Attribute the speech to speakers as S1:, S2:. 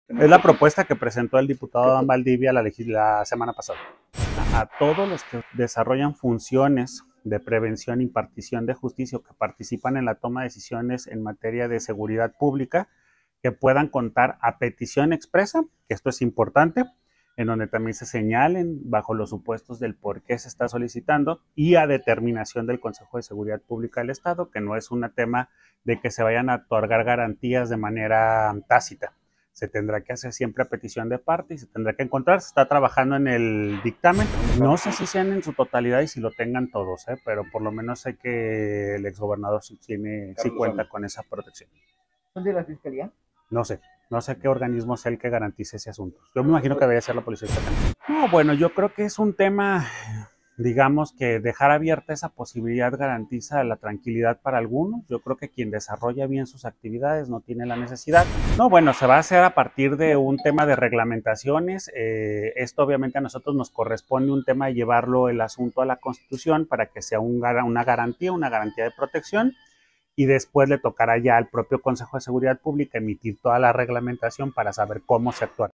S1: Es la propuesta que presentó el diputado Dan Valdivia la semana pasada. A todos los que desarrollan funciones de prevención y impartición de justicia o que participan en la toma de decisiones en materia de seguridad pública, que puedan contar a petición expresa, que esto es importante, en donde también se señalen bajo los supuestos del por qué se está solicitando y a determinación del Consejo de Seguridad Pública del Estado, que no es un tema de que se vayan a otorgar garantías de manera tácita. Se tendrá que hacer siempre a petición de parte y se tendrá que encontrar. Se está trabajando en el dictamen. No sé si sean en su totalidad y si lo tengan todos, pero por lo menos sé que el exgobernador sí cuenta con esa protección.
S2: ¿Son de la Fiscalía?
S1: No sé. No sé qué organismo sea el que garantice ese asunto. Yo me imagino que debería ser la Policía Estatal. No, bueno, yo creo que es un tema, digamos, que dejar abierta esa posibilidad garantiza la tranquilidad para algunos. Yo creo que quien desarrolla bien sus actividades no tiene la necesidad. No, bueno, se va a hacer a partir de un tema de reglamentaciones. Esto obviamente a nosotros nos corresponde un tema de llevarlo el asunto a la Constitución para que sea una garantía de protección. Y después le tocará ya al propio Consejo de Seguridad Pública emitir toda la reglamentación para saber cómo se actúa.